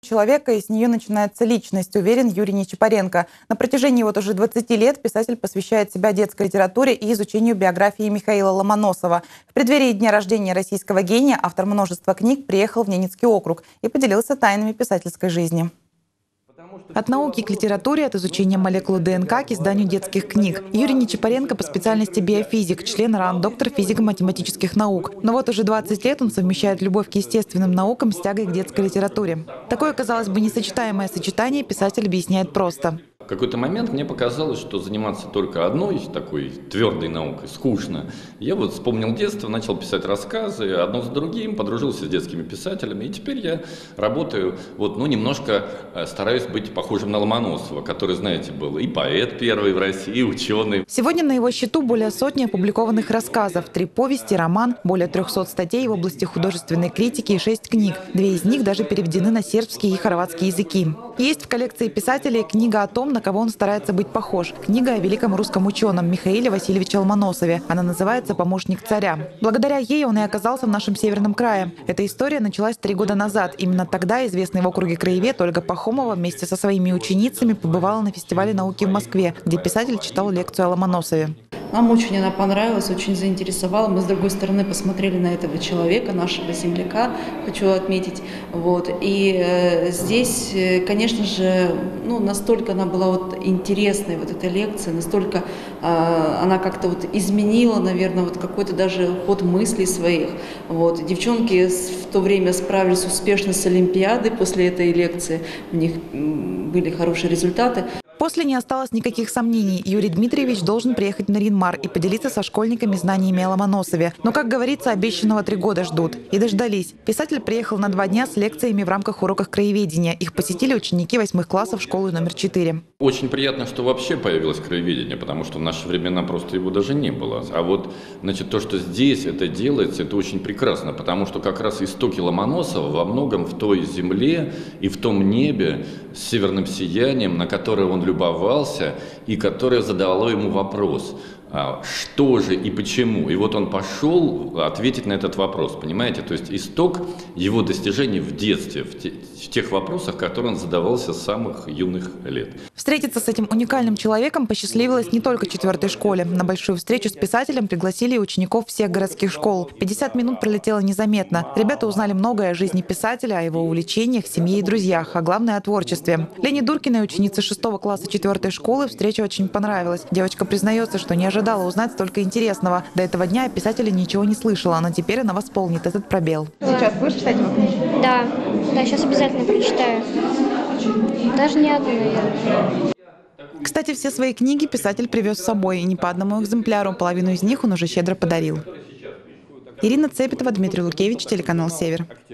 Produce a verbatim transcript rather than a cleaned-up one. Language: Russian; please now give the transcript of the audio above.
человека, и с нее начинается личность, уверен Юрий Нечапаренко. На протяжении вот уже двадцати лет писатель посвящает себя детской литературе и изучению биографии Михаила Ломоносова. В преддверии дня рождения российского гения автор множества книг приехал в Ненецкий округ и поделился тайнами писательской жизни. От науки к литературе, от изучения молекулы ДНК к изданию детских книг. Юрий Нечапаренко по специальности биофизик, член РАН, доктор физико-математических наук. Но вот уже двадцать лет он совмещает любовь к естественным наукам с тягой к детской литературе. Такое, казалось бы, несочетаемое сочетание писатель объясняет просто. В какой-то момент мне показалось, что заниматься только одной такой твердой наукой скучно. Я вот вспомнил детство, начал писать рассказы, одно за другим, подружился с детскими писателями. И теперь я работаю, вот, ну, немножко стараюсь быть похожим на Ломоносова, который, знаете, был и поэт первый в России, и ученый. Сегодня на его счету более сотни опубликованных рассказов, три повести, роман, более трехсот статей в области художественной критики и шесть книг. Две из них даже переведены на сербский и хорватский языки. Есть в коллекции писателей книга о том, на кого он старается быть похож. Книга о великом русском ученом Михаиле Васильевиче Ломоносове. Она называется «Помощник царя». Благодаря ей он и оказался в нашем Северном крае. Эта история началась три года назад. Именно тогда известный в округе краевед Ольга Пахомова вместе со своими ученицами побывала на фестивале науки в Москве, где писатель читал лекцию о Ломоносове. Нам очень она понравилась, очень заинтересовала. Мы, с другой стороны, посмотрели на этого человека, нашего земляка, хочу отметить. Вот. И э, здесь, конечно же, ну, настолько она была вот интересной, вот эта лекция, настолько э, она как-то вот изменила, наверное, вот какой-то даже ход мыслей своих. Вот. Девчонки в то время справились успешно с Олимпиадой после этой лекции, у них были хорошие результаты. После не осталось никаких сомнений. Юрий Дмитриевич должен приехать на Нарьян-Мар и поделиться со школьниками знаниями о Ломоносове. Но, как говорится, обещанного три года ждут. И дождались. Писатель приехал на два дня с лекциями в рамках уроков краеведения. Их посетили ученики восьмых классов школы номер четыре. Очень приятно, что вообще появилось краеведение, потому что в наши времена просто его даже не было. А вот, значит, то, что здесь это делается, это очень прекрасно, потому что как раз истоки Ломоносова во многом в той земле и в том небе с северным сиянием, на которое он любовался и которое задало ему вопрос, что же и почему. И вот он пошел ответить на этот вопрос, понимаете? То есть исток его достижений в детстве, в, те, в тех вопросах, которые он задавался с самых юных лет. Встретиться с этим уникальным человеком посчастливилось не только четвертой школе. На большую встречу с писателем пригласили учеников всех городских школ. пятьдесят минут пролетело незаметно. Ребята узнали многое о жизни писателя, о его увлечениях, семье и друзьях, а главное — о творчестве. Лене Дуркиной, ученице шестого класса четвертой школы, встреча очень понравилась. Девочка признается, что не ожидала узнать столько интересного. До этого дня о писателе ничего не слышала, но теперь она восполнит этот пробел. Сейчас будешь читать его книгу? Да, да, сейчас обязательно прочитаю. Даже не одну, наверное. Кстати, все свои книги писатель привез с собой, и не по одному экземпляру. Половину из них он уже щедро подарил. Ирина Цепетова, Дмитрий Лукевич, телеканал «Север».